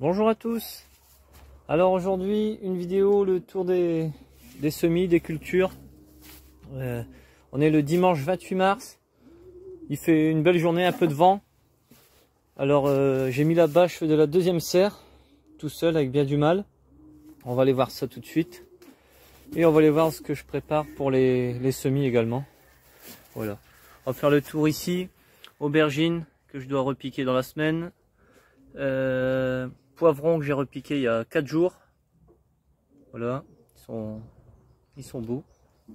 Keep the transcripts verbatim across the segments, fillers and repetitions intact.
Bonjour à tous. Alors aujourd'hui une vidéo le tour des, des semis, des cultures. Euh, on est le dimanche vingt-huit mars. Il fait une belle journée, un peu de vent. Alors euh, j'ai mis la bâche de la deuxième serre tout seul avec bien du mal. On va aller voir ça tout de suite. Et on va aller voir ce que je prépare pour les, les semis également. Voilà. On va faire le tour ici. Aubergines que je dois repiquer dans la semaine. Euh, poivrons que j'ai repiqué il y a quatre jours. Voilà, ils sont, ils sont beaux.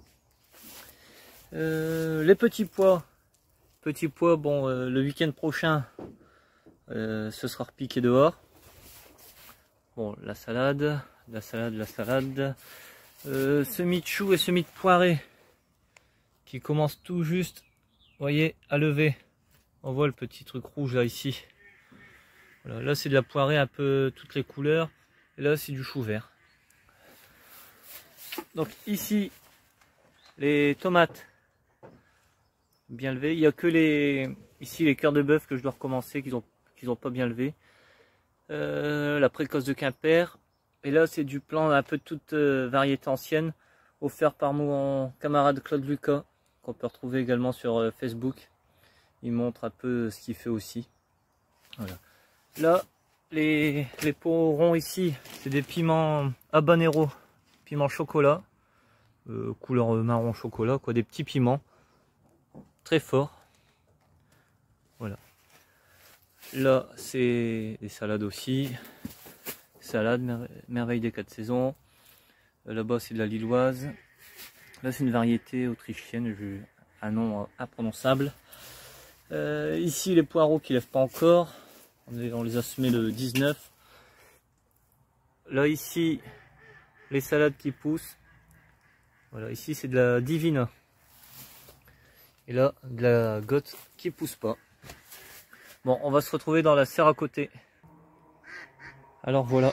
Euh, les petits pois, petits pois, bon, euh, le week-end prochain, euh, ce sera repiqué dehors. Bon, la salade, la salade, la salade. Euh, semis de choux et semis de poirées qui commencent tout juste, vous voyez, à lever. On voit le petit truc rouge là ici. Voilà, là c'est de la poirée un peu toutes les couleurs. Et là c'est du chou vert. Donc ici les tomates bien levées. Il n'y a que les ici les cœurs de bœuf que je dois recommencer, qu'ils ont qu'ils ont pas bien levé. Euh, la précoce de Quimper. Et là c'est du plan un peu de toute euh, variété ancienne, offert par mon camarade Claude Lucas, qu'on peut retrouver également sur euh, Facebook. Il montre un peu ce qu'il fait aussi. Voilà. Là, les, les pots ronds ici, c'est des piments habanero, piment chocolat, euh, couleur marron chocolat, quoi, des petits piments très forts. Voilà. Là, c'est des salades aussi, salade mer merveille des quatre saisons. Là-bas, c'est de la lilloise. Là, c'est une variété autrichienne, j'ai un nom imprononçable. Euh, ici, les poireaux qui lèvent pas encore. On les a semés le dix-neuf. Là ici, les salades qui poussent. Voilà, ici c'est de la divina. Et là, de la gotte qui pousse pas. Bon, on va se retrouver dans la serre à côté. Alors voilà,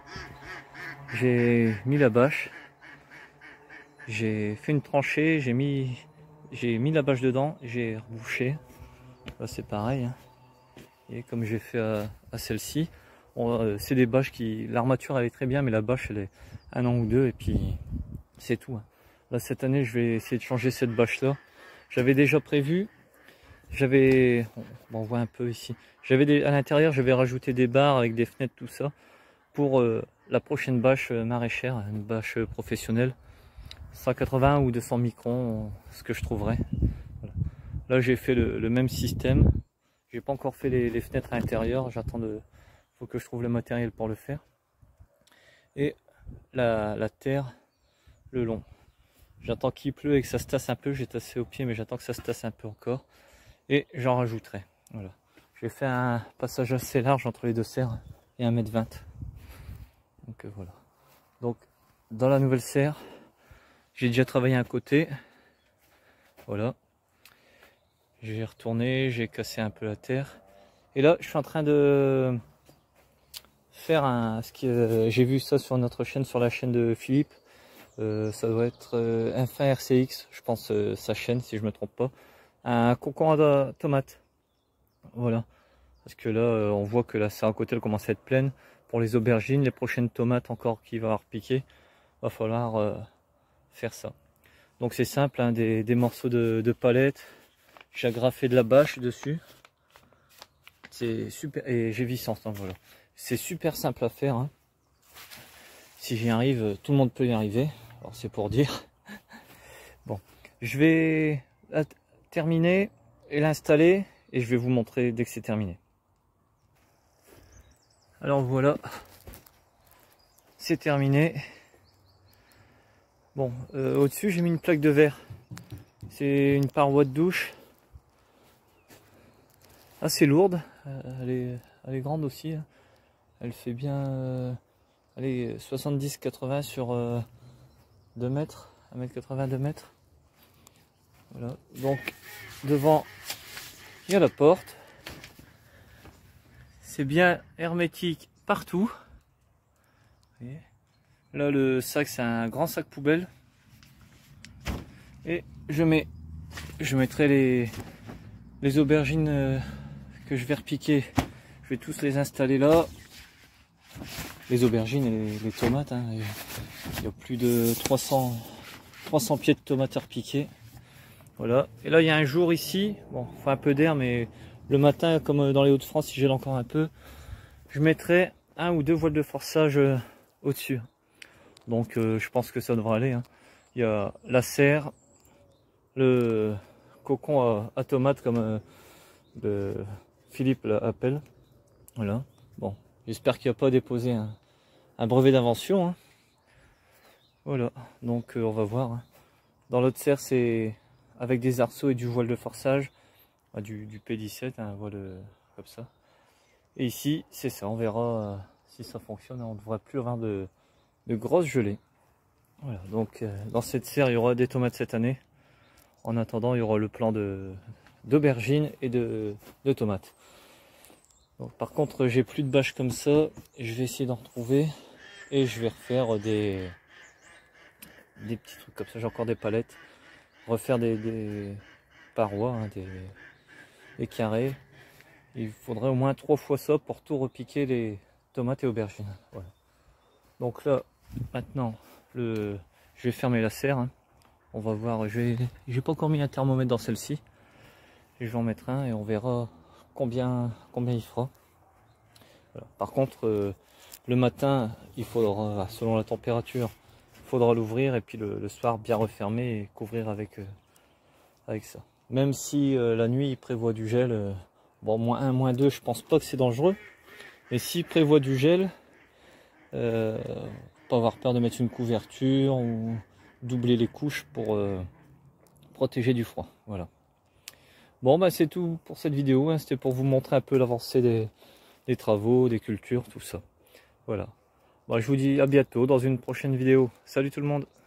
j'ai mis la bâche. J'ai fait une tranchée, j'ai mis, j'ai mis la bâche dedans, j'ai rebouché. Là c'est pareil. Hein. Et comme j'ai fait à, à celle-ci, euh, c'est des bâches qui, l'armature elle est très bien, mais la bâche elle est un an ou deux et puis c'est tout. Hein. Là cette année je vais essayer de changer cette bâche là. J'avais déjà prévu, j'avais, on, on voit un peu ici, j'avais à l'intérieur je vais rajouter des barres avec des fenêtres tout ça pour euh, la prochaine bâche maraîchère, une bâche professionnelle, cent quatre-vingts ou deux cents microns, ce que je trouverai. Voilà. Là j'ai fait le, le même système. J'ai pas encore fait les, les fenêtres à l'intérieur, j'attends de... faut que je trouve le matériel pour le faire. Et la, la terre le long. J'attends qu'il pleut et que ça se tasse un peu, j'ai tassé au pied mais j'attends que ça se tasse un peu encore. Et j'en rajouterai. Voilà. J'ai fait un passage assez large entre les deux serres et un mètre vingt. Donc euh, voilà. Donc dans la nouvelle serre, j'ai déjà travaillé un côté. Voilà. J'ai retourné, j'ai cassé un peu la terre. Et là, je suis en train de faire un... ce qui, euh, j'ai vu ça sur notre chaîne, sur la chaîne de Philippe. Euh, ça doit être euh, Infin R C X, je pense, euh, sa chaîne, si je me trompe pas. Un cocon à tomate. Voilà. Parce que là, euh, on voit que la serre à côté, elle commence à être pleine. Pour les aubergines, les prochaines tomates encore qui va repiquer, va falloir euh, faire ça. Donc c'est simple, hein, des, des morceaux de, de palette. J'ai agrafé de la bâche dessus. C'est super. Et j'ai vissance, hein, voilà. C'est super simple à faire. Hein. Si j'y arrive, tout le monde peut y arriver. Alors c'est pour dire. Bon, je vais la terminer et l'installer. Et je vais vous montrer dès que c'est terminé. Alors voilà. C'est terminé. Bon, euh, au-dessus j'ai mis une plaque de verre. C'est une paroi de douche. Assez lourde, elle est, elle est grande aussi, hein. Elle fait bien euh, allez, soixante-dix quatre-vingts sur euh, deux mètres, un mètre quatre-vingts, deux mètres. Voilà, donc devant il y a la porte, c'est bien hermétique partout. Vous voyez, là le sac c'est un grand sac poubelle et je mets, je mettrai les, les aubergines euh, que je vais repiquer, je vais tous les installer là. les aubergines et les, les tomates. Hein. Il y a plus de trois cents, trois cents pieds de tomates repiquées. Voilà. Et là, il y a un jour ici. Bon, il faut un peu d'air, mais le matin, comme dans les Hauts-de-France, si gèle encore un peu, je mettrai un ou deux voiles de forçage euh, au-dessus. Donc, euh, je pense que ça devrait aller. Hein. Il y a la serre, le cocon à, à tomate, comme euh, de Philippe l'appelle. Voilà. Bon, j'espère qu'il n'y a pas déposé un, un brevet d'invention. Hein. Voilà. Donc, euh, on va voir. Hein. Dans l'autre serre, c'est avec des arceaux et du voile de forçage, ah, du, du P dix-sept, un voile euh, comme ça. Et ici, c'est ça. On verra euh, si ça fonctionne. On ne devrait plus avoir de, de grosses gelées. Voilà. Donc, euh, dans cette serre, il y aura des tomates cette année. En attendant, il y aura le plan de d'aubergines et de, de tomates. Donc, par contre, j'ai plus de bâches comme ça. Je vais essayer d'en retrouver et je vais refaire des des petits trucs comme ça. J'ai encore des palettes. Refaire des, des parois, hein, des, des carrés. Il faudrait au moins trois fois ça pour tout repiquer les tomates et aubergines. Voilà. Donc là, maintenant, le, je vais fermer la serre. Hein. On va voir. Je vais, j'ai pas encore mis un thermomètre dans celle-ci. Je vais en mettre un et on verra combien, combien il fera. Voilà. Par contre, euh, le matin, il faudra, selon la température, il faudra l'ouvrir et puis le, le soir bien refermer et couvrir avec, euh, avec ça. Même si euh, la nuit il prévoit du gel, euh, bon moins un, moins deux, je pense pas que c'est dangereux. Mais s'il prévoit du gel, euh, pas avoir peur de mettre une couverture ou doubler les couches pour euh, protéger du froid. Voilà. Bon bah c'est tout pour cette vidéo, hein. C'était pour vous montrer un peu l'avancée des, des travaux, des cultures, tout ça. Voilà. Bah, je vous dis à bientôt dans une prochaine vidéo. Salut tout le monde!